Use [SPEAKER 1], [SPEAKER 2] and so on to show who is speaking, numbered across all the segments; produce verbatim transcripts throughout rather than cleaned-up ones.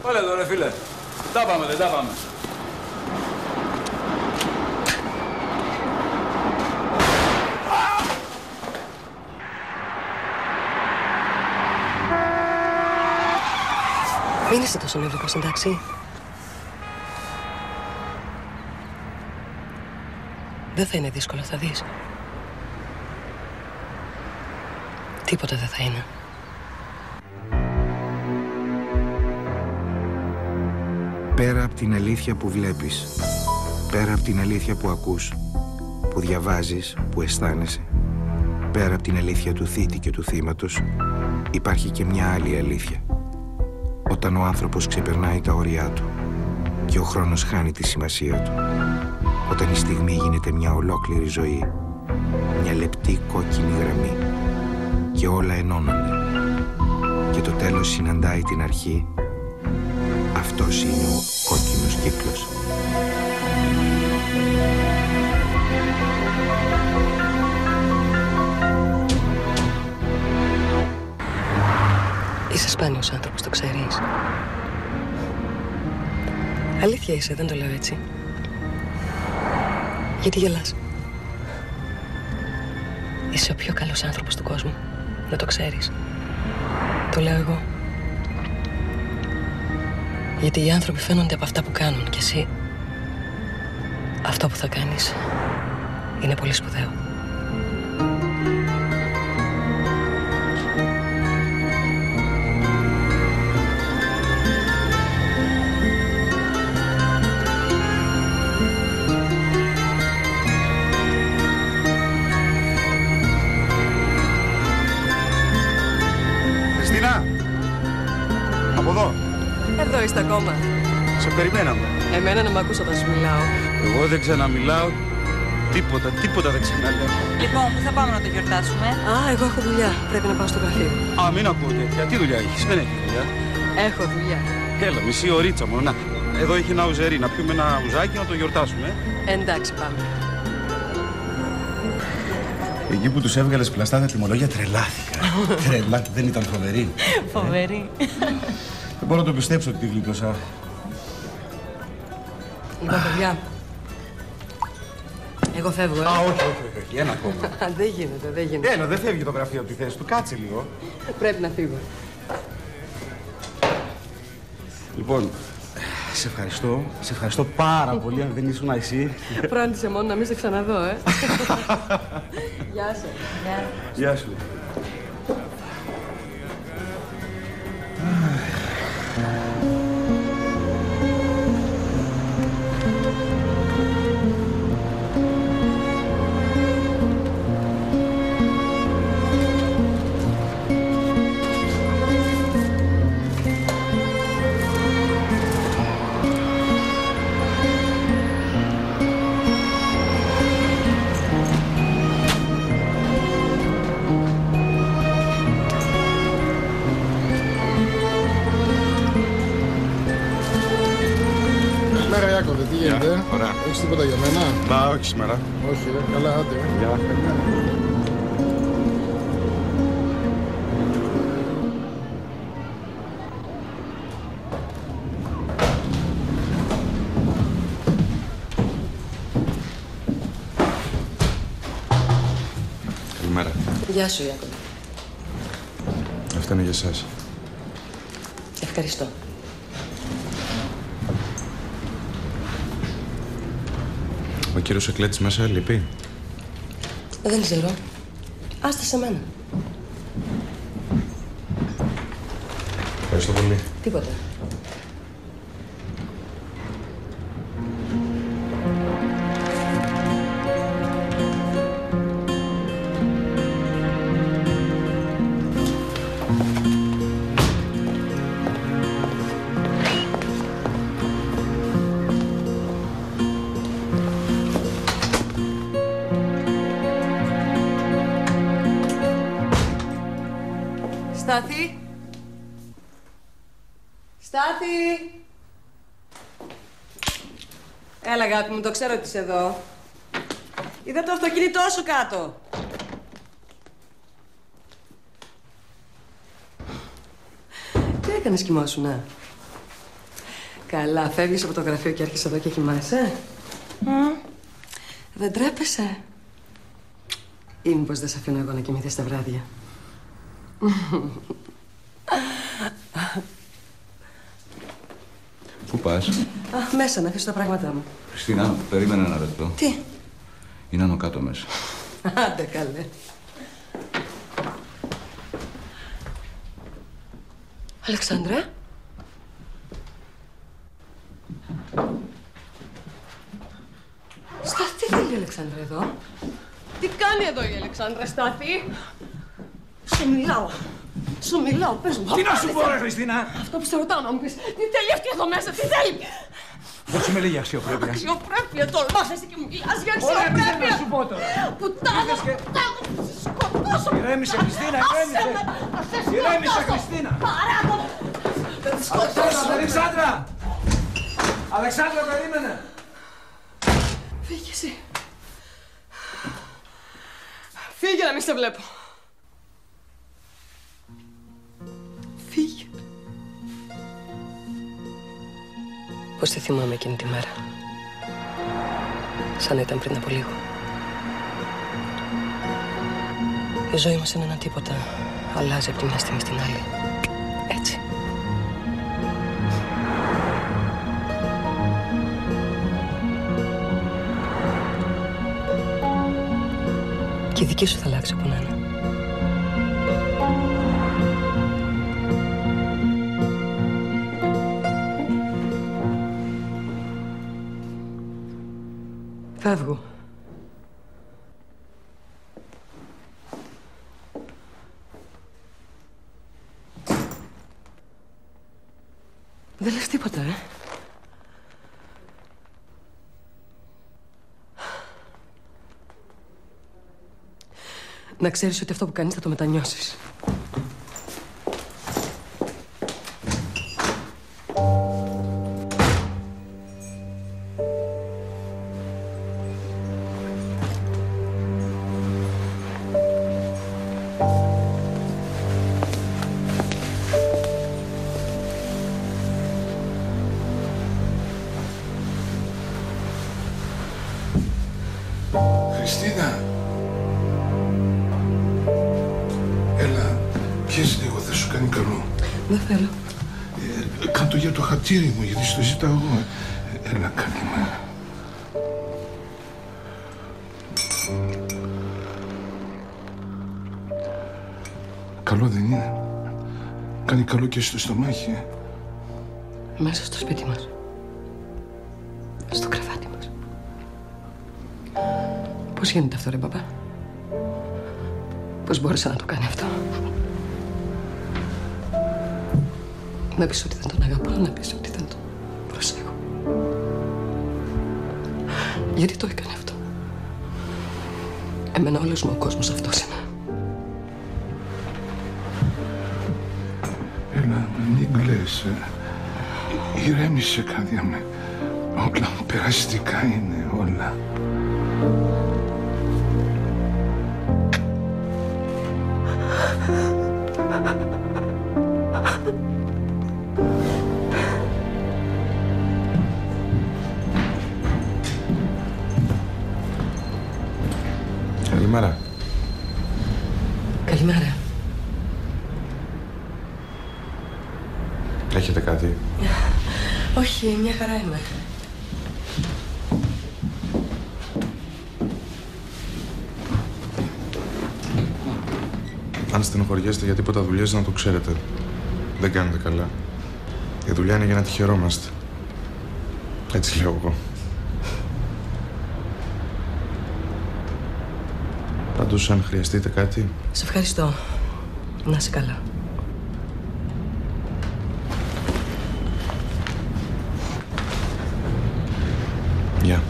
[SPEAKER 1] Βάλε εδώ ρε φίλε. Τα πάμε, δεν τα πάμε.
[SPEAKER 2] Μην είσαι τόσο νευρικός, εντάξει. Δεν θα είναι δύσκολο, θα δεις. Τίποτα δεν θα είναι.
[SPEAKER 3] Πέρα από την αλήθεια που βλέπεις, πέρα από την αλήθεια που ακούς, που διαβάζεις, που αισθάνεσαι, πέρα από την αλήθεια του θήτη και του θύματος, υπάρχει και μια άλλη αλήθεια. Όταν ο άνθρωπος ξεπερνάει τα όρια του και ο χρόνος χάνει τη σημασία του. Όταν η στιγμή γίνεται μια ολόκληρη ζωή, μια λεπτή κόκκινη γραμμή και όλα ενώνονται και το τέλος συναντάει την αρχή, αυτός είναι ο κόκκινος κύκλος.
[SPEAKER 2] Είσαι σπάνιος άνθρωπος, το ξέρεις. Αλήθεια είσαι, δεν το λέω έτσι. Γιατί γελάς? Είσαι ο πιο καλός άνθρωπος του κόσμου. Δεν το ξέρεις. Το λέω εγώ. Γιατί οι άνθρωποι φαίνονται από αυτά που κάνουν κι εσύ. Αυτό που θα κάνεις είναι πολύ σπουδαίο. Εδώ είστε ακόμα.
[SPEAKER 1] Σε περιμέναμε.
[SPEAKER 2] Εμένα να μ' ακούς όταν σου μιλάω.
[SPEAKER 1] Εγώ δεν ξαναμιλάω. Τίποτα, τίποτα δεν ξαναλέω.
[SPEAKER 4] Λοιπόν, πού θα πάμε να το γιορτάσουμε?
[SPEAKER 2] Α, εγώ έχω δουλειά. Πρέπει να πάω στο γραφείο.
[SPEAKER 1] Α, μην ακούω τέτοια. Τι δουλειά έχεις? Δεν έχεις δουλειά.
[SPEAKER 2] Έχω δουλειά.
[SPEAKER 1] Έλα, μισή ωρίτσα μόνο. Να, εδώ έχει ένα ουζερί. Να πιούμε ένα ουζάκι να το γιορτάσουμε.
[SPEAKER 2] Εντάξει, πάμε.
[SPEAKER 5] Εκεί που τους έβγαλες πλαστά τα τιμολόγια τρελάθηκα. Τρελά, δεν ήταν φοβερή?
[SPEAKER 4] Φοβερή.
[SPEAKER 5] Δεν μπορώ να το πιστέψω ότι τη γλίτωσα.
[SPEAKER 2] Λοιπόν, παιδιά, εγώ φεύγω, ε.
[SPEAKER 5] Α, όχι, όχι, όχι, ένα ακόμα.
[SPEAKER 2] Δεν γίνεται, δεν γίνεται.
[SPEAKER 5] Έλα, δεν φεύγει το γραφείο από τη θέση του, κάτσε λίγο.
[SPEAKER 2] Πρέπει να φύγω.
[SPEAKER 5] Λοιπόν, σε ευχαριστώ, σε ευχαριστώ πάρα πολύ, αν δεν ήσουν εσύ.
[SPEAKER 2] Φρόντισε μόνο να μην σε ξαναδώ, ε. Γεια σου.
[SPEAKER 5] Γεια σου.
[SPEAKER 6] Τι γίνεται,
[SPEAKER 5] ωραία.
[SPEAKER 6] Έχεις τίποτα για μένα?
[SPEAKER 5] Να, όχι σήμερα.
[SPEAKER 6] Όχι, ρε, καλά, άντε.
[SPEAKER 5] Γεια. Καλημέρα.
[SPEAKER 2] Γεια σου, Ιάκωβε.
[SPEAKER 5] Αυτά είναι για εσάς.
[SPEAKER 2] Ευχαριστώ.
[SPEAKER 5] Ο κύριος Εκλέτης μέσα λείπει?
[SPEAKER 2] Δεν ξέρω. Άστε σε μένα.
[SPEAKER 5] Ευχαριστώ πολύ.
[SPEAKER 2] Τίποτα. Στάθη! Στάθη! Έλα, αγάπη μου, το ξέρω ότι είσαι εδώ. Είδα το αυτοκίνητό σου κάτω. Τι έκανες, κοιμόσουνα? Καλά, φεύγεις από το γραφείο και έρχεσαι εδώ και κοιμάσαι. Mm. Δεν τρέπεσαι. Ή μήπως δεν σε αφήνω εγώ να κοιμηθείς τα βράδια.
[SPEAKER 7] Πού πας?
[SPEAKER 2] Α, μέσα να αφήσω τα πράγματά μου.
[SPEAKER 7] Χριστίνα, περίμενε ένα λεπτό.
[SPEAKER 2] Τι?
[SPEAKER 7] Είναι άνω κάτω μέσα.
[SPEAKER 2] Άντε καλέ. Αλεξάνδρα. Στάθη, τι θέλει η Αλεξάνδρα εδώ? Τι κάνει εδώ η Αλεξάνδρα, Στάθη? Σου μιλάω. Σου μιλάω, πες μου.
[SPEAKER 8] Τι να σου πω, ρε Χριστίνα!
[SPEAKER 2] Αυτό που σε ρωτάω να μου πεις. Τι θέλει αυτή εδώ μέσα, τι θέλει?
[SPEAKER 8] Δώσε με λίγη αξιοπρέπεια.
[SPEAKER 2] Αξιοπρέπεια, τολμάς εσύ και μου μιλάς για αξιοπρέπεια.
[SPEAKER 8] Ωραία, τι να σου πω τώρα.
[SPEAKER 2] Πουτάνα, πουτάνα, θα σε σκοτώσω.
[SPEAKER 8] Ηρέμησε, Χριστίνα, ηρέμησε.
[SPEAKER 2] Θα σε σκοτώσω.
[SPEAKER 8] Ηρέμησε, Χριστίνα.
[SPEAKER 2] Παράδομα. Θα σε σκοτώσω.
[SPEAKER 8] Αλεξάνδρα! Αλεξάνδρα, περίμενε.
[SPEAKER 2] Φύγε εσύ. Φύγε να μην σε βλέπω. Φύγε. Πώς τη θυμάμαι εκείνη τη μέρα. Σαν να ήταν πριν από λίγο. Η ζωή μας είναι ένα τίποτα. Αλλάζει από τη μια στιγμή στην άλλη. Έτσι. Και η δική σου θα αλλάξει από να είναι. Φεύγω. Δεν λες τίποτα, ε. Να ξέρεις ότι αυτό που κάνεις θα το μετανιώσεις.
[SPEAKER 9] Χριστίνα! Έλα, πιες λίγο, θα σου κάνει καλό.
[SPEAKER 2] Δεν θέλω.
[SPEAKER 9] Ε, κάτω για το χατήρι μου, γιατί στο ζητάω εγώ. Ε, έλα, καλημέρα. Καλό δεν είναι? Κάνει καλό και στο στομάχι, ε?
[SPEAKER 2] Μέσα στο σπίτι μας. Στο κρεβάτι μας. Πώς γίνεται αυτό, ρε μπαμπά? Πώς μπόρεσα να το κάνει αυτό? Να πεις ότι δεν τον αγαπάω, να πεις ότι δεν τον προσέχω. Γιατί το έκανε αυτό? Εμένα όλος μου ο κόσμος αυτός είναι.
[SPEAKER 9] Έλα, μην κλαις, ε. Ηρέμησε, κάδια με. Όλα περαστικά είναι, όλα.
[SPEAKER 3] Καλημέρα.
[SPEAKER 2] Καλημέρα.
[SPEAKER 3] Έχετε κάτι?
[SPEAKER 2] Όχι, μια χαρά είμαι.
[SPEAKER 3] Αν στενοχωριέστε για τίποτα δουλειές, να το ξέρετε. Δεν κάνετε καλά. Η δουλειά είναι για να τη χαιρόμαστε. Έτσι λέω εγώ. Πάντως, αν χρειαστείτε κάτι...
[SPEAKER 2] Σε ευχαριστώ. Να είσαι καλά.
[SPEAKER 3] Γεια.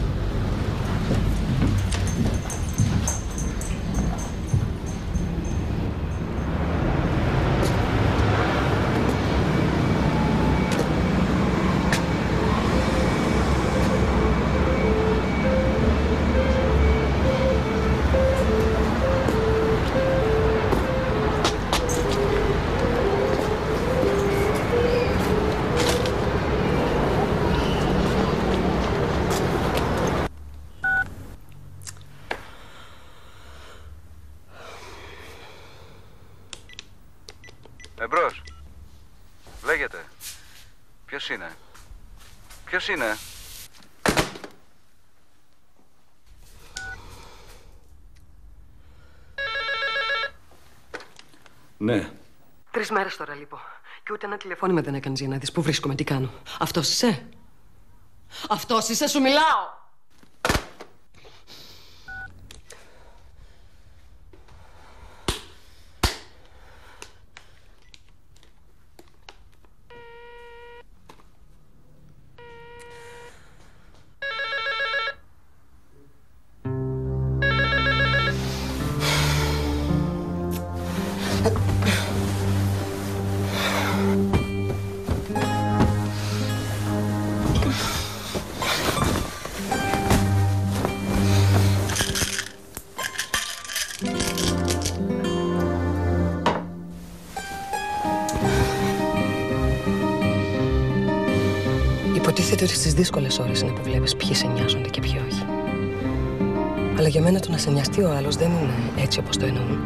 [SPEAKER 7] Εμπρός. Λέγεται. Ποιος είναι. Ποιος είναι. Ναι.
[SPEAKER 2] Τρεις μέρες τώρα λείπω. Και ούτε ένα τηλεφώνημα δεν έκανες για να δεις πού βρίσκομαι, τι κάνω. Αυτός είσαι. Αυτός είσαι, σου μιλάω. Υποτίθεται ότι στις δύσκολες ώρες είναι που βλέπεις ποιοι σε νοιάζονται και ποιοι όχι. Αλλά για μένα το να σε νοιαστεί ο άλλος δεν είναι έτσι όπως το εννοούν.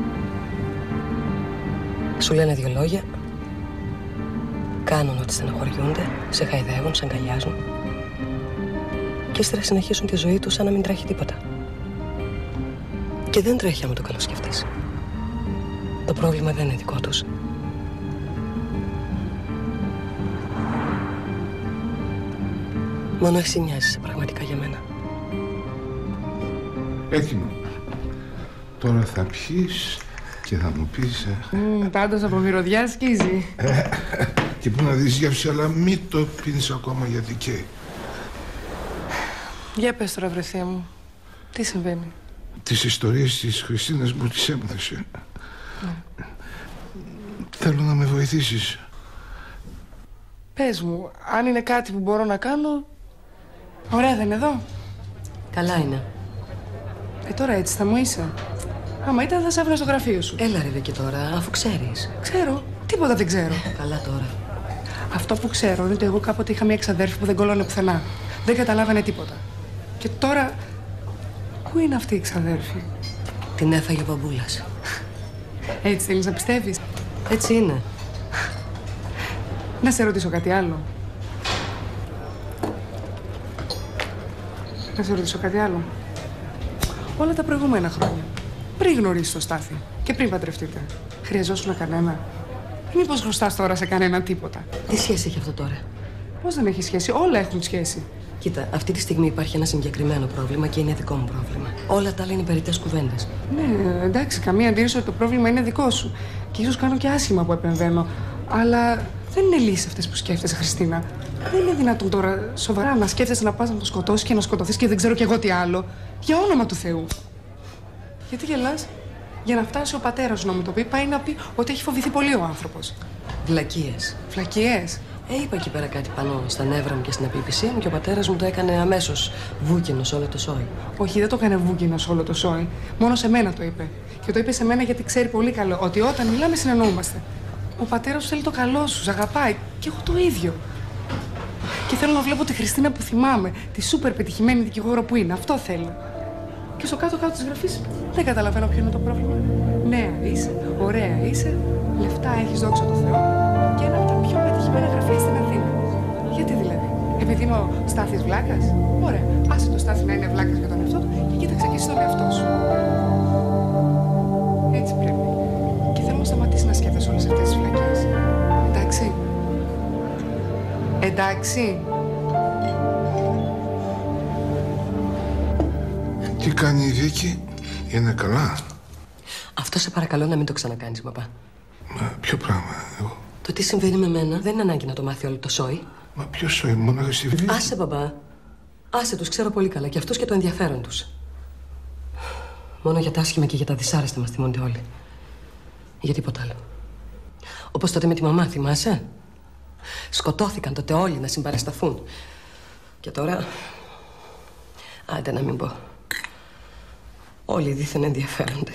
[SPEAKER 2] Σου λένε δύο λόγια, κάνουν ότι στεναχωριούνται, σε χαϊδεύουν, σε αγκαλιάζουν και ύστερα συνεχίσουν τη ζωή τους σαν να μην τρέχει τίποτα. Και δεν τρέχει άμα το καλοσκεφτείς. Το πρόβλημα δεν είναι δικό τους. Μόνο εσύ νοιάζεσαι πραγματικά για μένα.
[SPEAKER 9] Έτοιμο. Τώρα θα πιείς και θα μου πεις...
[SPEAKER 2] Mm, πάντως από μυρωδιά σκίζει.
[SPEAKER 9] Ε, και που να δεις γεύση, αλλά μην το πίνεις ακόμα γιατί καίει.
[SPEAKER 2] Για πες τώρα, βρεθία μου. Τι συμβαίνει.
[SPEAKER 9] Τις ιστορίες της Χριστίνας μου τις έμαθες. Mm. Θέλω να με βοηθήσεις.
[SPEAKER 2] Πες μου, αν είναι κάτι που μπορώ να κάνω... Ωραία, δεν είναι εδώ. Καλά είναι. Ε, τώρα έτσι θα μου είσαι. Άμα ήταν θα σε άφηνα στο γραφείο σου. Έλα ρε και τώρα, αφού ξέρεις. Ξέρω. Τίποτα δεν ξέρω. Καλά τώρα. Αυτό που ξέρω είναι ότι εγώ κάποτε είχα μια εξαδέρφη που δεν κολλώνε πουθενά. Δεν καταλάβαινε τίποτα. Και τώρα... Πού είναι αυτή η εξαδέρφη. Την έφαγε ο μπαμπούλας. Έτσι θέλεις να πιστεύεις. Έτσι είναι. Να σε ρωτήσω κάτι άλλο. Να σε ρωτήσω κάτι άλλο. Όλα τα προηγούμενα χρόνια, πριν γνωρίσεις το Στάθη και πριν παντρευτείτε, χρειαζόσουν κανένα. Μήπως χρωστάς τώρα σε κανένα τίποτα. Τι σχέση έχει αυτό τώρα. Πώς δεν έχει σχέση, όλα έχουν σχέση. Κοίτα, αυτή τη στιγμή υπάρχει ένα συγκεκριμένο πρόβλημα και είναι δικό μου πρόβλημα. Όλα τα άλλα είναι περιττές κουβέντες. Ναι, εντάξει, καμία αντίρρηση ότι το πρόβλημα είναι δικό σου. Και ίσως κάνω και άσχημα που επεμβαίνω. Αλλά δεν είναι λύσεις αυτές που σκέφτεσαι, Χριστίνα. Δεν είναι δυνατόν τώρα σοβαρά να σκέφτεσαι να πας να το σκοτώσεις και να σκοτωθείς και δεν ξέρω κι εγώ τι άλλο. Για όνομα του Θεού. Γιατί γελάς. Για να φτάσει ο πατέρας σου να μου το πει, πάει να πει ότι έχει φοβηθεί πολύ ο άνθρωπος. Βλακίες. Βλακίες. Ε, είπα εκεί πέρα κάτι πάνω στα νεύρα μου και στην απελπισία μου και ο πατέρας μου το έκανε αμέσως βούκινο σε όλο το σόι. Όχι, δεν το έκανε βούκινο σε όλο το σόι. Μόνο σε μένα το είπε. Και το είπε σε μένα γιατί ξέρει πολύ καλό ότι όταν μιλάμε συνεννοούμαστε. Ο πατέρας σου θέλει το καλό σου, σ' αγαπάει. Και εγώ το ίδιο. Και θέλω να βλέπω τη Χριστίνα που θυμάμαι, τη σούπερ πετυχημένη δικηγόρο που είναι. Αυτό θέλω. Και στο κάτω-κάτω της γραφής δεν καταλαβαίνω ποιο είναι το πρόβλημα. Νέα είσαι, ωραία είσαι, λεφτά έχεις, δόξα τω Θεώ, και ένα από τα πιο πετυχημένα γραφεία στην Αθήνα. Γιατί δηλαδή, επειδή είναι ο Στάθης βλάκας. Ωραία, άσε το Στάθη να είναι βλάκας για τον εαυτό του και κοίταξε και εσύ τον εαυτό σου. Έτσι πρέπει. Και θέλω να σταματήσει να σκέφτεσαι όλες αυτές τις βλακίες. Εντάξει. Εντάξει.
[SPEAKER 9] Τι κάνει η Βίκη, είναι καλά.
[SPEAKER 2] Αυτό σε παρακαλώ να μην το ξανακάνεις, παπά.
[SPEAKER 9] Μα ποιο πράγμα, εγώ.
[SPEAKER 2] Το τι συμβαίνει με μένα δεν είναι ανάγκη να το μάθει όλο το σόι.
[SPEAKER 9] Μα ποιο σόι, μόνο στη Βίκη.
[SPEAKER 2] Άσε, παπά. Άσε τους, ξέρω πολύ καλά. Και αυτούς και το ενδιαφέρον τους. Μόνο για τα άσχημα και για τα δυσάρεστα μας θυμούνται όλοι. Για τίποτα άλλο. Όπως τότε με τη μαμά, θυμάσαι. Σκοτώθηκαν τότε όλοι να συμπαρασταθούν. Και τώρα... Άντε να μην πω. Όλοι δίθεν ενδιαφέρονται.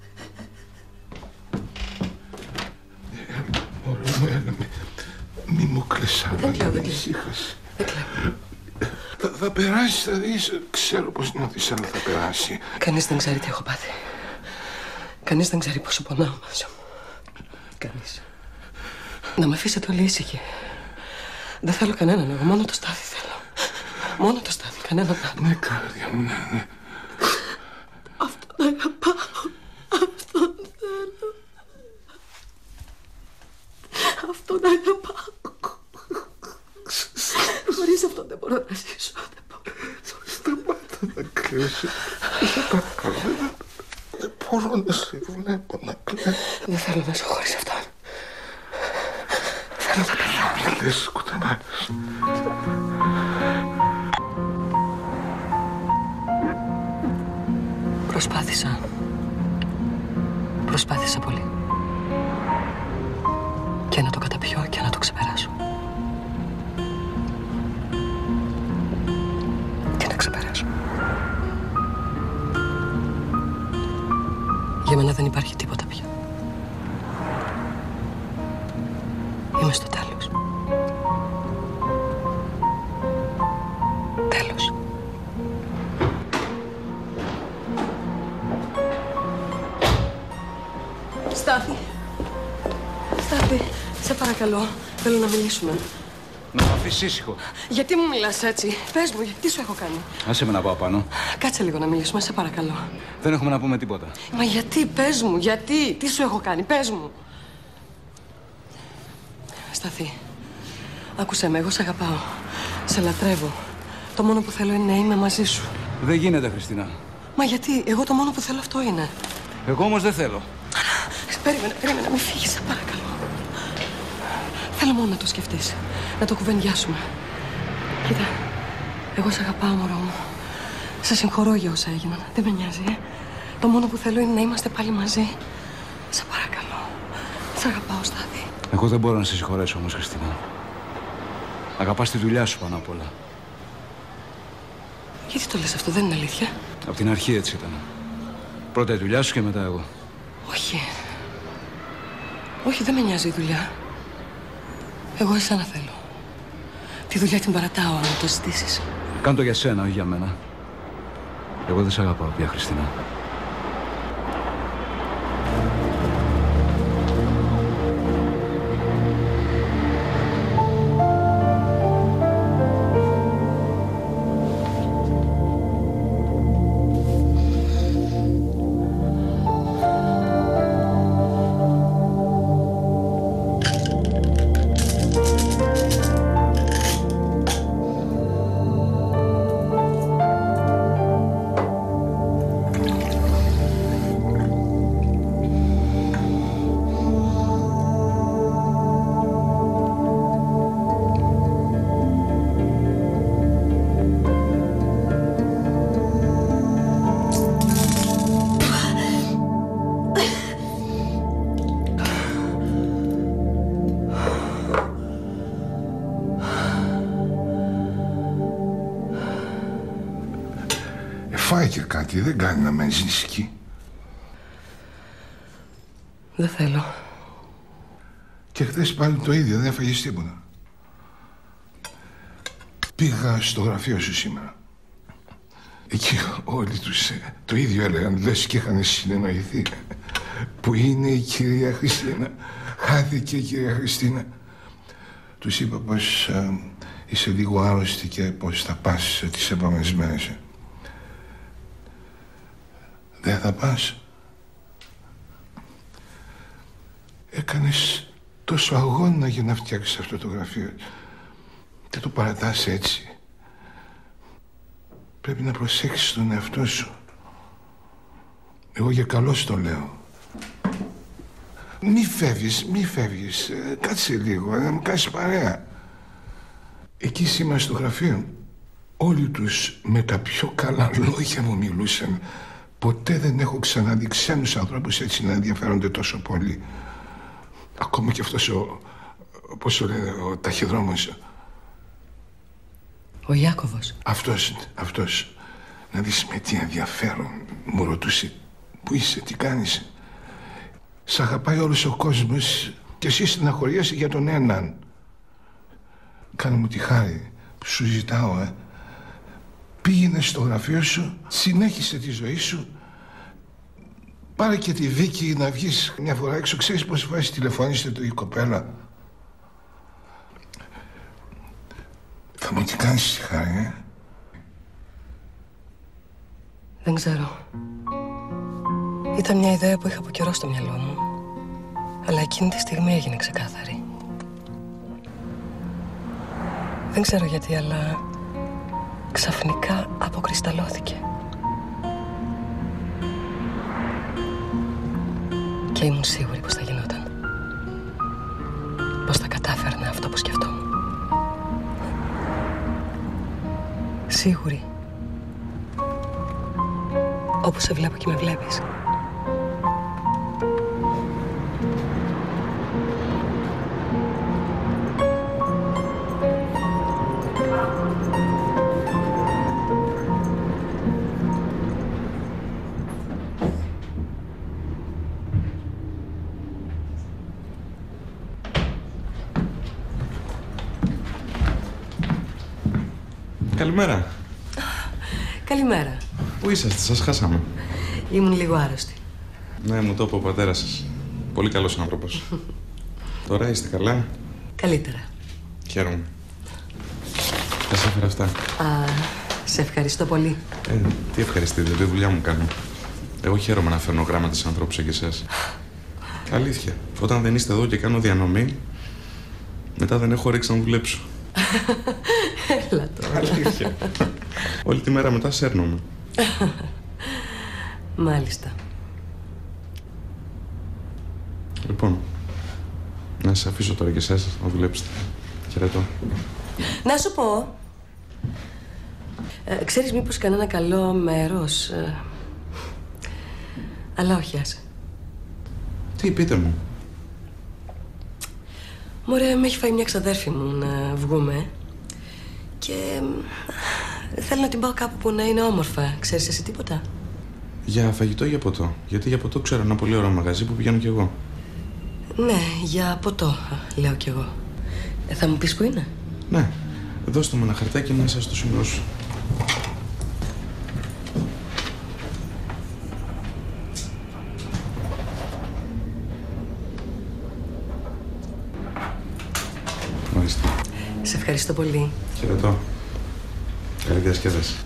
[SPEAKER 9] Μη μου μου κλαις, αλλά
[SPEAKER 2] Δεν κλαίω, δεν κλαίω.
[SPEAKER 9] ησύχασε.
[SPEAKER 2] Δεν κλαίω.
[SPEAKER 9] Θα, θα περάσει, θα δεις. Ξέρω πως νιώθεις, αλλά θα περάσει.
[SPEAKER 2] Κανείς δεν ξέρει τι έχω πάθει. Κανείς δεν ξέρει πόσο πονάω μαζί μου. Κανείς. Να με αφήσετε όλοι ήσυχοι. Δεν θέλω κανέναν, εγώ μόνο το Στάθη θέλω. Μόνο το Στάθη, κανέναν άλλο.
[SPEAKER 9] Ναι, καρδιά μου, ναι, ναι.
[SPEAKER 2] Αυτόν αγαπάω. Αυτόν θέλω. Αυτόν αγαπάω. Χωρίς αυτόν δεν μπορώ να ζήσω. Δεν μπορώ.
[SPEAKER 9] Σταμάτα να κλαις. Σε παρακαλώ. Δεν μπορώ να σε βλέπω να κλαις.
[SPEAKER 2] Δεν θέλω να ζω χωρίς αυτόν. Θέλω να πεθάνω.
[SPEAKER 9] Μην λες, κουτανάρες.
[SPEAKER 2] Προσπάθησα. Προσπάθησα πολύ. Και να το καταπιώ και να το ξεπεράσω. Και να ξεπεράσω. Για μένα δεν υπάρχει τίποτα πια. Είμαι στο τέλος. Τέλος. Στάθη. Στάθη, σε παρακαλώ. Θέλω να μιλήσουμε.
[SPEAKER 7] Να με αφήσεις ήσυχο.
[SPEAKER 2] Γιατί μου μιλάς έτσι? Πες μου, γιατί σου έχω κάνει?
[SPEAKER 7] Άσε με να πάω πάνω.
[SPEAKER 2] Κάτσε λίγο να μιλήσουμε, σε παρακαλώ.
[SPEAKER 7] Δεν έχουμε να πούμε τίποτα.
[SPEAKER 2] Μα γιατί, πες μου, γιατί, τι σου έχω κάνει, πες μου. Στάθη, άκουσέ με, εγώ σε αγαπάω. Σε λατρεύω. Το μόνο που θέλω είναι να είμαι μαζί σου.
[SPEAKER 7] Δεν γίνεται, Χριστίνα.
[SPEAKER 2] Μα γιατί, εγώ το μόνο που θέλω αυτό είναι.
[SPEAKER 7] Εγώ όμως δεν θέλω.
[SPEAKER 2] Περίμενε, περίμενε, μην φύγεις, σε παρακαλώ. Θέλω μόνο να το σκεφτείς, να το κουβεντιάσουμε. Κοίτα, εγώ σε αγαπάω, μωρό μου. Σε συγχωρώ για όσα έγιναν, δεν με νοιάζει, ε. Το μόνο που θέλω είναι να είμαστε πάλι μαζί. Σε παρακαλώ. Σε αγαπάω, Στάθη.
[SPEAKER 7] Εγώ δεν μπορώ να σε συγχωρέσω όμως, Χριστίνα. Αγαπάς τη δουλειά σου πάνω απ' όλα.
[SPEAKER 2] Γιατί το λες αυτό, δεν είναι αλήθεια?
[SPEAKER 7] Απ' την αρχή έτσι ήταν. Πρώτα η δουλειά σου και μετά εγώ.
[SPEAKER 2] Όχι. Όχι, δεν με νοιάζει η δουλειά. Εγώ εσένα θέλω. Τη δουλειά την παρατάω, αν μου το ζητήσεις.
[SPEAKER 7] Κάν' το για σένα, όχι για μένα. Εγώ δεν σε αγαπάω πια, Χριστίνα.
[SPEAKER 9] Φάει και κάτι, δεν κάνει να μένεις νησική.
[SPEAKER 2] Δεν θέλω.
[SPEAKER 9] Και χθες πάλι το ίδιο, δεν έφαγες τίποτα. Πήγα στο γραφείο σου σήμερα. Εκεί όλοι τους ε, το ίδιο έλεγαν, λες και είχαν συνεννοηθεί. Πού είναι η κυρία Χριστίνα? Χάθηκε η κυρία Χριστίνα. Τους είπα πως ε, είσαι λίγο άρρωστη και πως θα πας ε, τις επόμενες μέρες. Δεν θα πας. Έκανες τόσο αγώνα για να φτιάξεις αυτό το γραφείο. Δεν το παρατάς έτσι. Πρέπει να προσέξεις τον εαυτό σου. Εγώ για καλώς το λέω. Μη φεύγεις, μη φεύγεις. Ε, κάτσε λίγο, να μου κάνεις παρέα. Εκεί σήμερα στο γραφείο, όλοι τους με τα πιο καλά λόγια μου μιλούσαν. Ποτέ δεν έχω ξαναδεί ξένους ανθρώπους έτσι να ενδιαφέρονται τόσο πολύ. Ακόμα και αυτός ο, πώς το λένε, ο ταχυδρόμος.
[SPEAKER 2] Ο Ιάκωβος.
[SPEAKER 9] Αυτός, αυτός. Να δεις με τι ενδιαφέρον μου ρωτούσε. Πού είσαι, τι κάνεις? Σ' αγαπάει όλος ο κόσμος και εσύ στεναχωριέσαι για τον έναν. Κάνε μου τη χάρη που σου ζητάω, ε. Πήγαινε στο γραφείο σου, συνέχισε τη ζωή σου. Πάρε και τη Βίκη να βγεις μια φορά έξω. Ξέρεις πόσες φορές τηλεφωνήστε το η κοπέλα. Θα μου την κάνεις τη χάρη, ε.
[SPEAKER 10] Δεν ξέρω. Ήταν μια ιδέα που είχα από καιρό στο μυαλό μου. Αλλά εκείνη τη στιγμή έγινε ξεκάθαρη. Δεν ξέρω γιατί, αλλά ξαφνικά αποκρισταλώθηκε. Και ήμουν σίγουρη πως θα γινόταν. Πως θα κατάφερνα αυτό που σκεφτόμουν. Σίγουρη. Όπως σε βλέπω και με βλέπεις.
[SPEAKER 7] Καλημέρα.
[SPEAKER 10] Καλημέρα.
[SPEAKER 7] Πού είσαστε, σας χάσαμε.
[SPEAKER 10] Ήμουν λίγο άρρωστη.
[SPEAKER 7] Ναι, μου το είπε ο πατέρας σας. Πολύ καλός άνθρωπος. Τώρα είστε καλά?
[SPEAKER 10] Καλύτερα.
[SPEAKER 7] Χαίρομαι. Σας έφερα αυτά.
[SPEAKER 10] Α, σε ευχαριστώ πολύ.
[SPEAKER 7] Ε, τι ευχαριστείτε, τη δουλειά μου κάνω. Εγώ χαίρομαι να φέρνω γράμματα σε ανθρώπους σαν και εσάς. Αλήθεια. Όταν δεν είστε εδώ και κάνω διανομή, μετά δεν έχω όρεξη να δουλέψω.
[SPEAKER 10] Έλα τώρα.
[SPEAKER 7] Αλήθεια. Όλη τη μέρα μετά σέρνομαι.
[SPEAKER 10] Μάλιστα.
[SPEAKER 7] Λοιπόν, να σας αφήσω τώρα και εσάς να δουλέψετε. Χαιρετώ.
[SPEAKER 10] Να σου πω. Ε, ξέρεις μήπως κανένα καλό μέρος. Ε, αλλά όχι, άσε.
[SPEAKER 7] Τι, πείτε μου.
[SPEAKER 10] Μωρέ, με έχει φάει μια ξαδέρφη μου να βγούμε. Και ε, θέλω να την πάω κάπου που να είναι όμορφα. Ξέρεις εσύ τίποτα?
[SPEAKER 7] Για φαγητό ή για ποτό? Γιατί για ποτό ξέρω ένα πολύ ωραίο μαγαζί που πηγαίνω κι εγώ.
[SPEAKER 10] Ναι, για ποτό, λέω κι εγώ. Ε, θα μου πεις που είναι?
[SPEAKER 7] Ναι, δώστε μου ένα χαρτάκι να σας το σημειώσω. Μάλιστα.
[SPEAKER 10] Σε ευχαριστώ πολύ.
[SPEAKER 7] Χαιρετώ. Καλή διασκέδαση.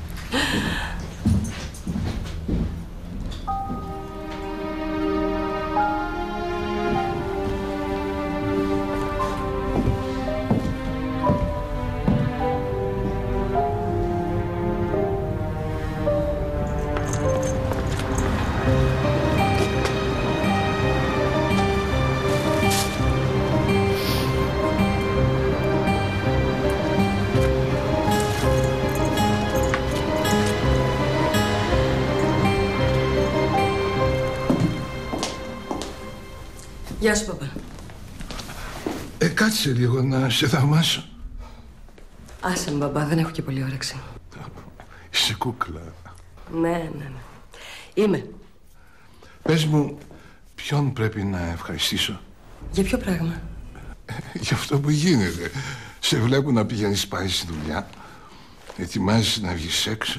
[SPEAKER 10] Γεια σου, παπά.
[SPEAKER 9] Ε, κάτσε λίγο να σε θαυμάσω.
[SPEAKER 10] Άσε με, μπαμπά, δεν έχω και πολύ όρεξη.
[SPEAKER 9] Είσαι κούκλα.
[SPEAKER 10] Ναι, ναι, ναι. Είμαι.
[SPEAKER 9] Πες μου, ποιον πρέπει να ευχαριστήσω?
[SPEAKER 10] Για ποιο πράγμα?
[SPEAKER 9] Για αυτό που γίνεται. Σε βλέπω να πηγαίνεις πάλι στη δουλειά. Ετοιμάζεσαι να βγεις έξω.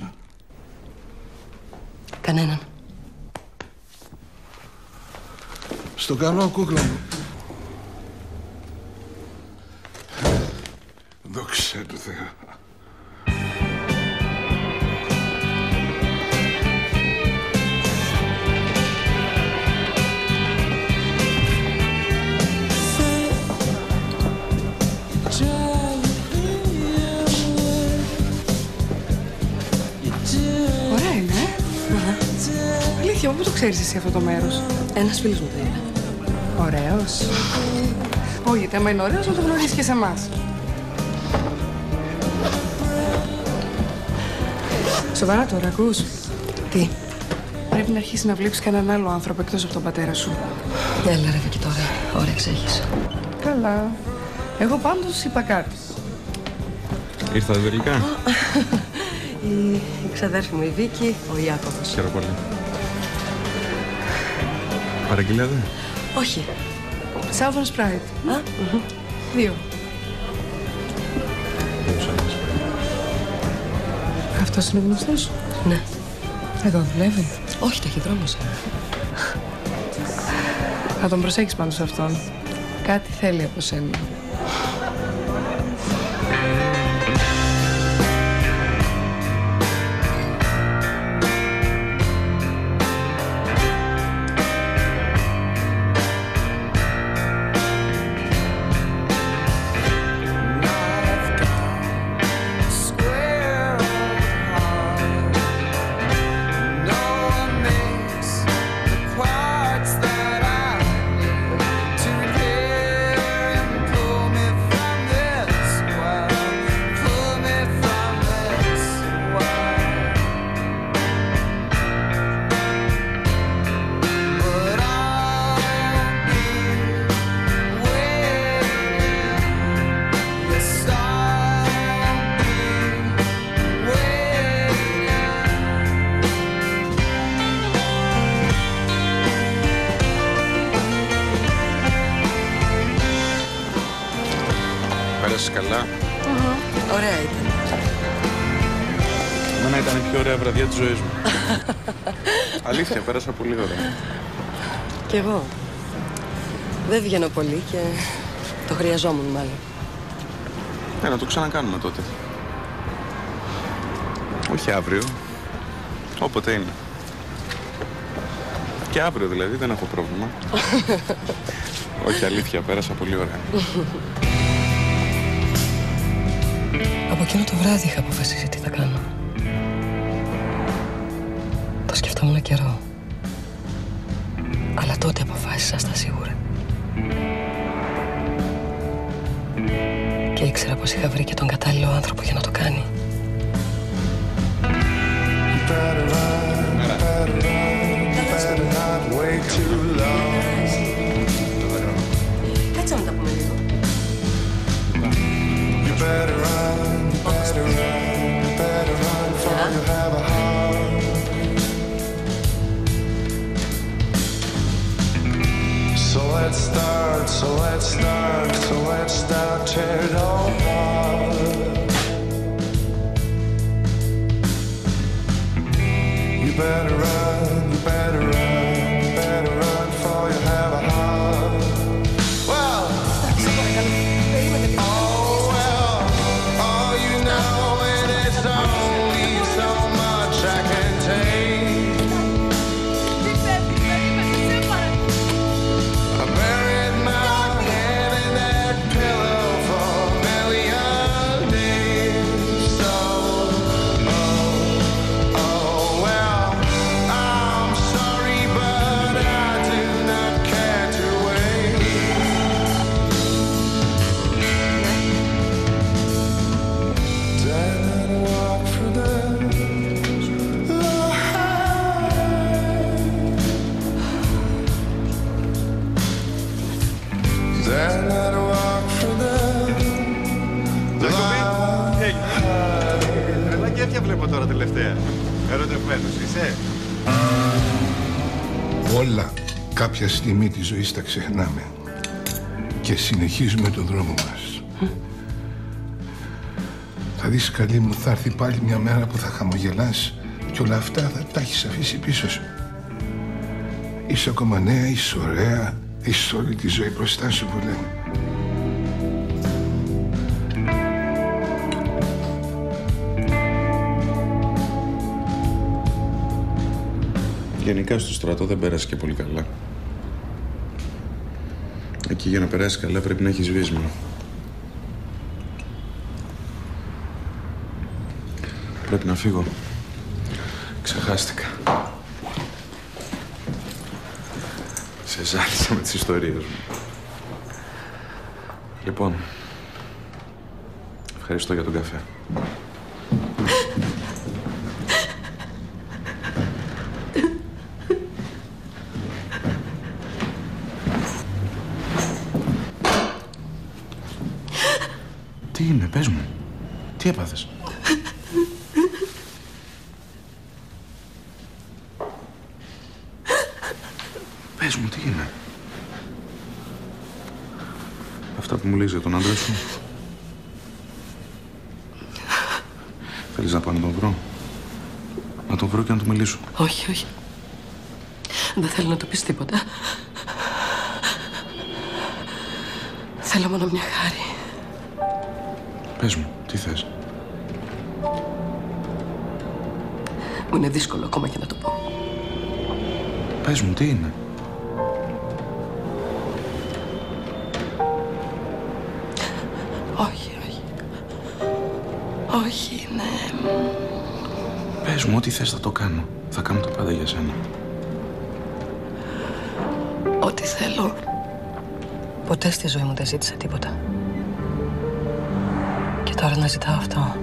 [SPEAKER 10] Κανέναν.
[SPEAKER 9] Στο καλό, κούκλα μου. Δόξα τω Θεώ.
[SPEAKER 2] Ωραία είναι, ε? Αλήθεια, πού το ξέρεις εσύ αυτό το μέρος?
[SPEAKER 10] Ένας φίλος μου το είπε.
[SPEAKER 2] Ωραίος. Ω, γιατί άμα είναι ωραίος, να το γνωρίσεις και σε εμάς. Σοβαρά τώρα, ακούς?
[SPEAKER 10] Τι?
[SPEAKER 2] Πρέπει να αρχίσεις να βλέπεις κανέναν άλλο άνθρωπο εκτός από τον πατέρα σου.
[SPEAKER 10] Έλα ρε και τώρα, όρεξη έχεις.
[SPEAKER 2] Καλά. Εγώ πάντως είπα κάτι.
[SPEAKER 7] Ήρθατε τελικά?
[SPEAKER 10] Η, η ξαδέρφη μου η Βίκη, ο Ιάκωβος.
[SPEAKER 7] Χαίρομαι πολύ. Παραγγείλατε?
[SPEAKER 10] Όχι.
[SPEAKER 2] Southern Sprite.
[SPEAKER 10] Α,
[SPEAKER 2] Δύο.
[SPEAKER 7] Δεύτερος άλλος.
[SPEAKER 2] Αυτός είναι γνωστός σου?
[SPEAKER 10] Ναι.
[SPEAKER 2] Εδώ δουλεύει?
[SPEAKER 10] Όχι, ταχυδρόμος είναι.
[SPEAKER 2] Θα τον προσέχεις πάντως αυτόν. Κάτι θέλει από σένα.
[SPEAKER 7] Πέρασες καλά?
[SPEAKER 10] Mm-hmm. Ωραία ήταν.
[SPEAKER 7] Εμένα ήταν η πιο ωραία βραδιά της ζωής μου. Αλήθεια, πέρασα πολύ ωραία.
[SPEAKER 10] Κι εγώ. Δεν βγαίνω πολύ και το χρειαζόμουν μάλλον.
[SPEAKER 7] Ναι, να το ξανακάνουμε τότε. Όχι αύριο. Όποτε είναι. Και αύριο δηλαδή, δεν έχω πρόβλημα. Όχι, αλήθεια, πέρασα πολύ ωραία.
[SPEAKER 10] Από εκείνο το βράδυ είχα αποφασίσει τι θα κάνω. Το σκεφτόμουν καιρό. Αλλά τότε αποφάσισα στα σίγουρα. Και ήξερα πως είχα βρει και τον κατάλληλο άνθρωπο για να το κάνει. Κάτσε να τα πούμε λίγο.
[SPEAKER 11] So let's start, so let's start, so let's start, tear it all apart. You better run, you better run, you better run, for you have a heart. Well, oh well, all you know it is only so much I can take. I buried my head in that pillow for a million days. So, oh, oh well, I'm sorry, but I do not care to wait. Then I walk through the Then I'd walk through the
[SPEAKER 1] Τρελάκια βλέπω τώρα τελευταία. Ερωτευμένος είσαι?
[SPEAKER 9] Όλα κάποια στιγμή της ζωής τα ξεχνάμε και συνεχίζουμε τον δρόμο μας. Θα δεις, καλή μου, θα έρθει πάλι μια μέρα που θα χαμογελάς και όλα αυτά θα τα έχεις αφήσει πίσω σου. Είσαι ακόμα νέα, είσαι ωραία, είσαι όλη τη ζωή μπροστά σου που λένε.
[SPEAKER 7] Γενικά στο στρατό δεν πέρασε και πολύ καλά. Εκεί για να περάσει καλά πρέπει να έχεις βίσμα. Πρέπει να φύγω. Ξεχάστηκα. Σε ζάλισα με τις ιστορίες μου. Λοιπόν, ευχαριστώ για τον καφέ. Τι είναι, πες μου. Τι έπαθες? Πες μου, τι είναι. Αυτά που μου λες για τον άντρα σου. Θέλεις να πάω να τον βρω? Να τον βρω και να του μιλήσω.
[SPEAKER 10] Όχι, όχι. Δεν θέλω να του πεις τίποτα. Θέλω μόνο μια χάρη.
[SPEAKER 7] Πες μου, τι θες?
[SPEAKER 10] Μου είναι δύσκολο ακόμα και να το πω.
[SPEAKER 7] Πες μου, τι είναι?
[SPEAKER 10] Όχι, όχι. Όχι, ναι.
[SPEAKER 7] Πες μου, ό,τι θες θα το κάνω. Θα κάνω τα πάντα για σένα.
[SPEAKER 10] Ό,τι θέλω. Ποτέ στη ζωή μου δεν ζήτησα τίποτα. Και τώρα να ζητάω αυτό.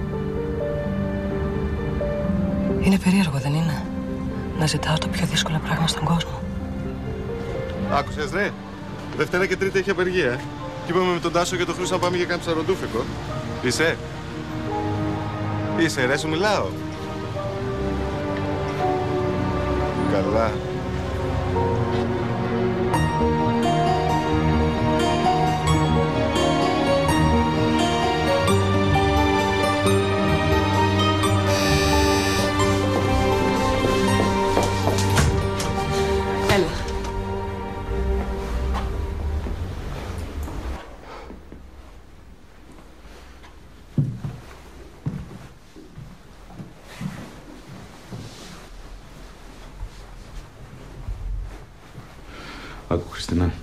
[SPEAKER 10] Είναι περίεργο, δεν είναι? Να ζητάω το πιο δύσκολο πράγμα στον κόσμο.
[SPEAKER 12] Άκουσες, ρε. Δευτέρα και Τρίτη έχει απεργία. Ε. Και είπαμε με τον Τάσο και τον Χρήστο να πάμε για κάποιο ψαροντούφικο. Είσαι? Είσαι, ρε, σου μιλάω. Καλά.
[SPEAKER 10] Έλα.
[SPEAKER 7] Άκου, Χριστίνα.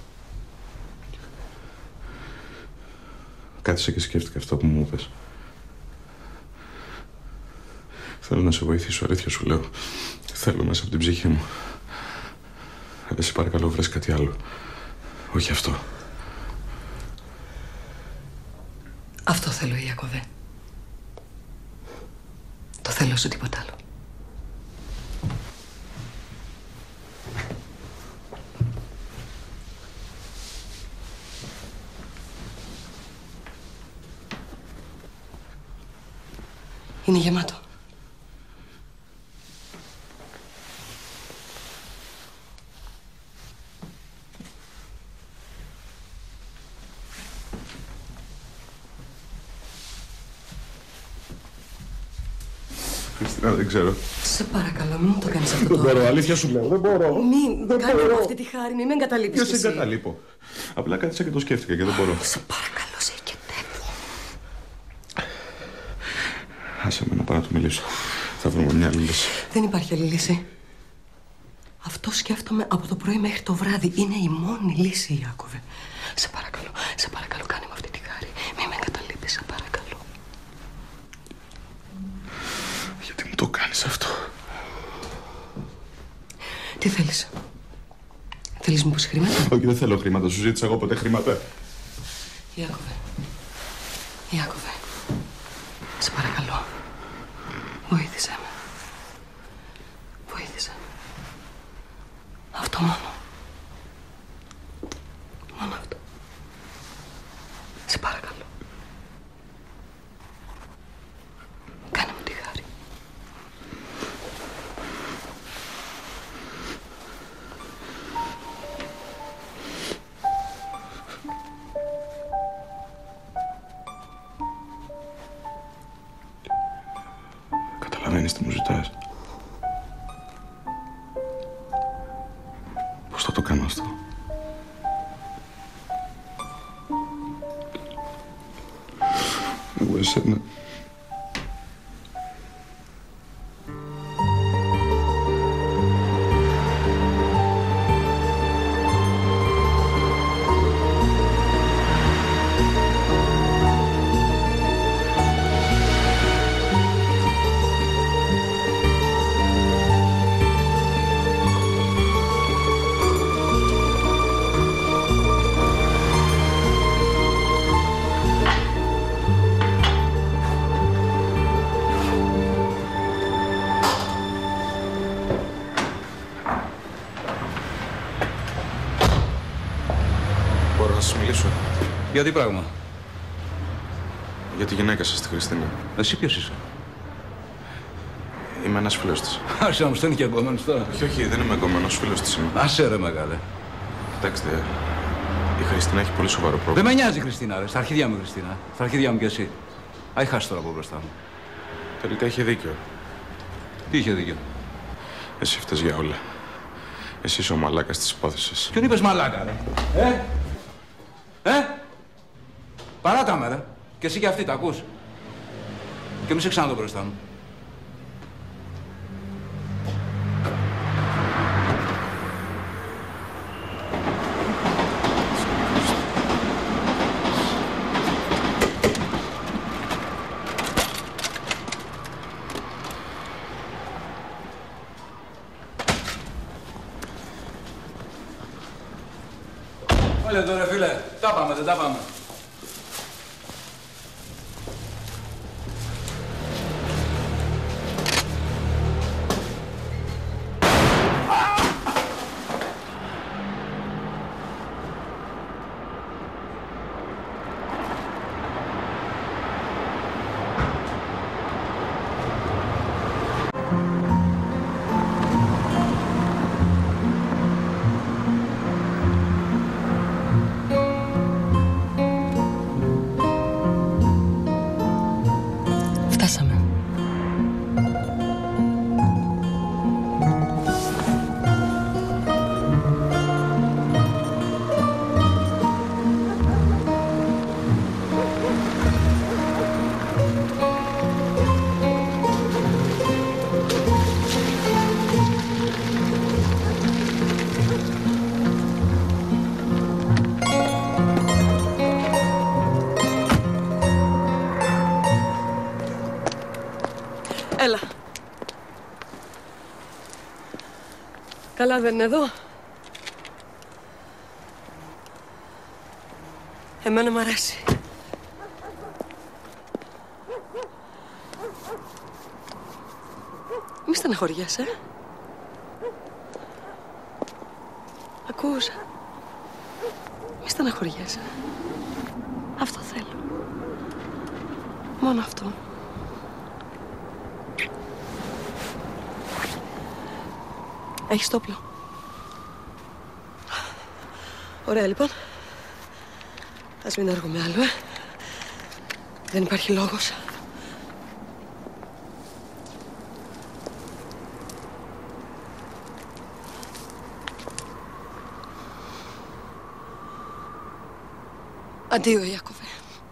[SPEAKER 7] Κάθισα και σκέφτηκα αυτό που μου είπες. Θέλω να σε βοηθήσω, αλήθεια σου λέω. Θέλω μέσα από την ψυχή μου. Αλλά σε παρακαλώ, βρες κάτι άλλο. Όχι αυτό.
[SPEAKER 10] Αυτό θέλω, Ιακωβέ. Το θέλω σου τίποτα άλλο. Είναι γεμάτο.
[SPEAKER 7] Χριστίνα, δεν ξέρω.
[SPEAKER 10] Σε παρακαλώ, μην μου το κάνεις αυτό
[SPEAKER 7] Δεν
[SPEAKER 10] τώρα.
[SPEAKER 7] μπορώ, αλήθεια σου λέω. Δεν μπορώ.
[SPEAKER 10] Μην
[SPEAKER 7] Δεν
[SPEAKER 10] κάνει
[SPEAKER 7] μπορώ.
[SPEAKER 10] αυτή τη χάρη, μην με εγκαταλείπεις
[SPEAKER 7] Ποιος
[SPEAKER 10] κι εσύ.
[SPEAKER 7] εγκαταλείπω? Απλά κάθισα και το σκέφτηκα και δεν μπορώ.
[SPEAKER 10] Σε παρακαλώ, σε οικετεύω.
[SPEAKER 7] Άσε με να πάω να του μιλήσω. Θα βρούμε μια άλλη λύση.
[SPEAKER 10] Δεν υπάρχει άλλη λύση. Αυτό σκέφτομαι από το πρωί μέχρι το βράδυ. Είναι η μόνη λύση, Ιάκωβε. Σε παρακαλώ, σε παρακαλώ, κάνε μου αυτή τη χάρη. Μην με εγκαταλείπεις, σε παρακαλώ.
[SPEAKER 7] Γιατί μου το κάνεις αυτό?
[SPEAKER 10] Τι θέλεις? Θέλεις μήπως χρήματα?
[SPEAKER 7] Όχι, δεν θέλω χρήματα. Σου ζήτησα εγώ ποτέ χρήματα.
[SPEAKER 10] Ιάκωβε. Ιάκωβε. Σε παρακαλώ. Βοήθησέ με. Βοήθησέ με. Αυτό μόνο. Μόνο αυτό. Σε παρακαλώ. Κάνε μου τη χάρη.
[SPEAKER 7] Καταλαβαίνεις τι μου ζητάς? Πώς θα το κάνω αυτό? Εγώ εσένα... Μπορώ να σας μιλήσω?
[SPEAKER 8] Για τι πράγμα?
[SPEAKER 7] Για τη γυναίκα σας, τη Χριστίνα.
[SPEAKER 8] Εσύ ποιος είσαι?
[SPEAKER 7] Είμαι ένας φίλος της.
[SPEAKER 8] Άρχισε να μου στέλνει και εγκόμενος τώρα.
[SPEAKER 7] Όχι, όχι, δεν είμαι εγκόμενος, φίλος της είμαι.
[SPEAKER 8] Άσε ρε μεγάλε.
[SPEAKER 7] Κοιτάξτε, η Χριστίνα έχει πολύ σοβαρό πρόβλημα.
[SPEAKER 8] Δεν με νοιάζει η Χριστίνα, ρε. Στα αρχίδια μου, Χριστίνα. Στα αρχίδια μου κι εσύ. Άι, χάσει τώρα από μπροστά μου.
[SPEAKER 7] Τελικά είχε δίκιο.
[SPEAKER 8] Τι είχε δίκιο?
[SPEAKER 7] Εσύ φταίς για όλα. Εσύ είσαι ο μαλάκας της υπόθεσης.
[SPEAKER 8] Ποιον είπες μαλάκα, ρε? Ε! Ε! Παράτα με, ρε. Και εσύ και αυτή, τα ακούς? Και μη σε ξαναδώ μπροστά μου. Έλα εδώ ρε φίλε, τα πάμε, δεν τα πάμε.
[SPEAKER 10] Έλα. Καλά δεν είναι εδώ? Εμένα μ' αρέσει. Μη στεναχωριέσαι. Ακούς? Μη στεναχωριέσαι. Αυτό θέλω. Μόνο αυτό. Έχεις το όπλο? Ωραία, λοιπόν. Ας μην αργούμε άλλο, ε. Δεν υπάρχει λόγος. Αντίο, Ιάκωβε.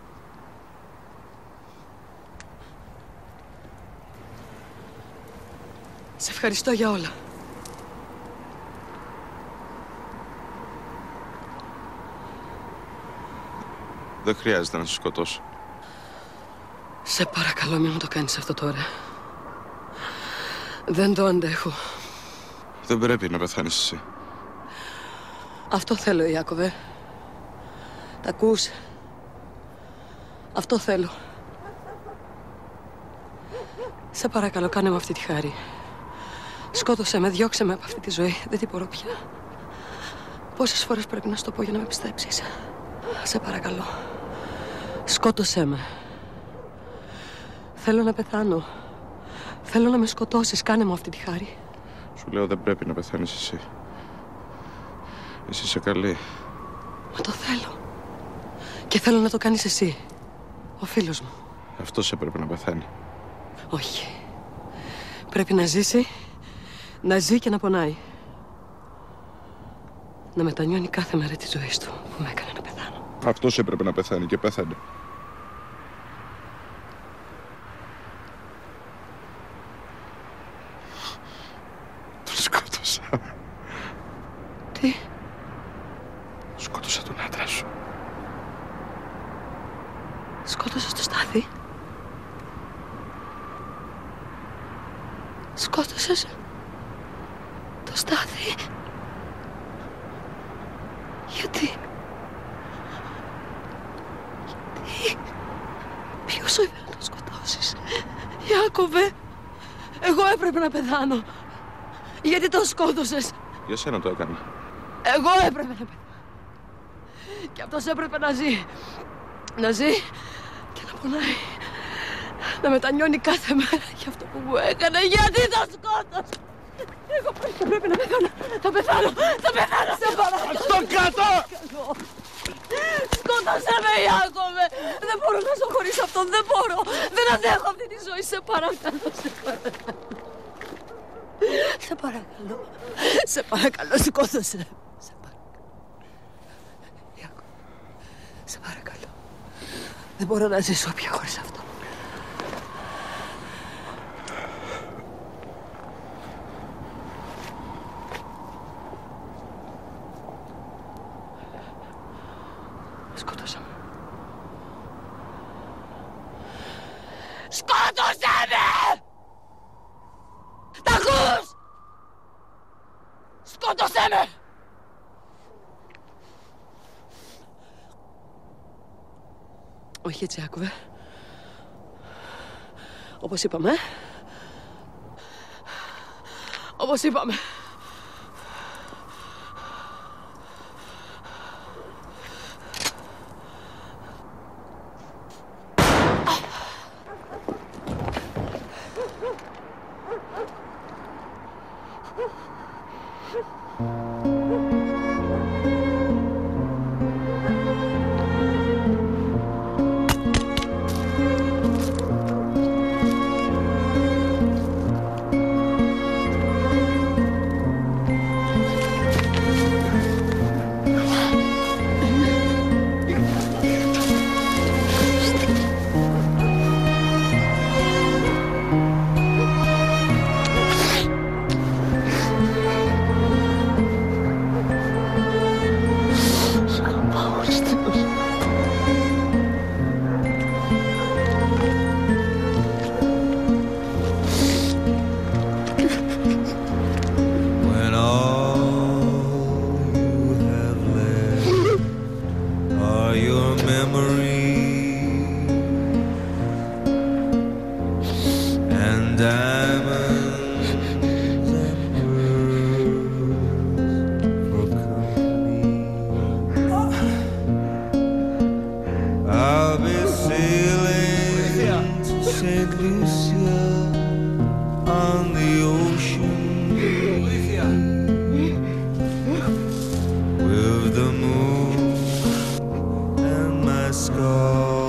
[SPEAKER 10] Σε ευχαριστώ για όλα.
[SPEAKER 7] Δεν χρειάζεται να σε σκοτώσω.
[SPEAKER 10] Σε παρακαλώ, μην μου το κάνεις αυτό τώρα. Δεν το αντέχω.
[SPEAKER 7] Δεν πρέπει να πεθάνεις εσύ.
[SPEAKER 10] Αυτό θέλω, Ιάκωβε. Τα ακούς? Αυτό θέλω. Σε παρακαλώ, κάνε μου αυτή τη χάρη. Σκότωσέ με, διώξε με από αυτή τη ζωή. Δεν την μπορώ πια. Πόσες φορές πρέπει να σου το πω για να με πιστέψεις? Σε παρακαλώ. Σκότωσέ με. Θέλω να πεθάνω. Θέλω να με σκοτώσεις. Κάνε μου αυτή τη χάρη.
[SPEAKER 7] Σου λέω δεν πρέπει να πεθάνεις εσύ. Εσύ είσαι καλή.
[SPEAKER 10] Μα το θέλω. Και θέλω να το κάνεις εσύ. Ο φίλος μου.
[SPEAKER 7] Αυτός έπρεπε να πεθάνει.
[SPEAKER 10] Όχι. Πρέπει να ζήσει. Να ζει και να πονάει. Να μετανιώνει κάθε μέρα της ζωής του που με έκανε να πεθάνω.
[SPEAKER 7] Αυτός έπρεπε να πεθάνει και πέθανε. Τον σκότωσα.
[SPEAKER 10] Τι?
[SPEAKER 7] Σκότωσα τον άντρα σου.
[SPEAKER 10] Σκότωσες το Στάθη? Σκότωσες το Στάθη? Γιατί? Γιατί? Ποιος σου είπε να το σκοτώσεις? Ιάκωβε, εγώ έπρεπε να πεθάνω. Γιατί το σκότωσες?
[SPEAKER 7] Για σένα το έκανα.
[SPEAKER 10] Εγώ έπρεπε να πεθάνω. Και αυτός έπρεπε να ζει. Να ζει και να πονάει. Να μετανιώνει κάθε μέρα για αυτό που μου έκανε. Γιατί το σκότωσε? Εγώ πρέπει να πεθάνω. Θα πεθάνω. Θα πεθάνω. Σε παρακαλώ.
[SPEAKER 11] Στο κάτω!
[SPEAKER 10] Σκότω Σκότωσέ με, Ιάκωβε! Δεν μπορώ να ζω χωρίς αυτόν, δεν μπορώ! Δεν αντέχω αυτή τη ζωή, σε παρακαλώ, σε παρακαλώ. Σε παρακαλώ, σε παρακαλώ, σκότωσέ. Σε παρακαλώ. Ιάκωβε, σε παρακαλώ. Δεν μπορώ να ζήσω πια χωρίς αυτόν. Σκότωσέ με! Σκότωσέ με! Τ' ακούς! Σκότωσέ με! Όχι έτσι, Ιάκωβε. Όπως είπαμε. Όπως είπαμε.
[SPEAKER 11] With the moon and my scar.